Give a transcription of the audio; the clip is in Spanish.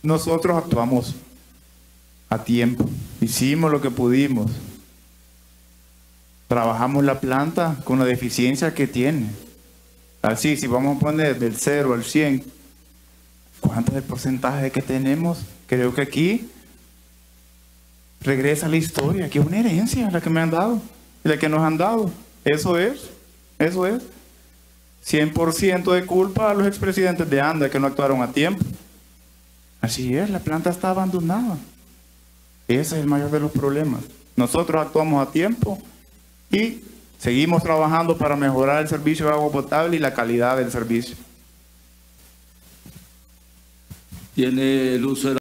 Nosotros actuamos a tiempo, hicimos lo que pudimos, trabajamos la planta con la deficiencia que tiene. Así, si vamos a poner del 0 al 100, ¿cuánto es el porcentaje que tenemos? Creo que aquí regresa la historia, que es una herencia la que me han dado, la que nos han dado. Eso es. 100% de culpa a los expresidentes de ANDA que no actuaron a tiempo. Así es, la planta está abandonada. Ese es el mayor de los problemas. Nosotros actuamos a tiempo y seguimos trabajando para mejorar el servicio de agua potable y la calidad del servicio. Tiene el uso de la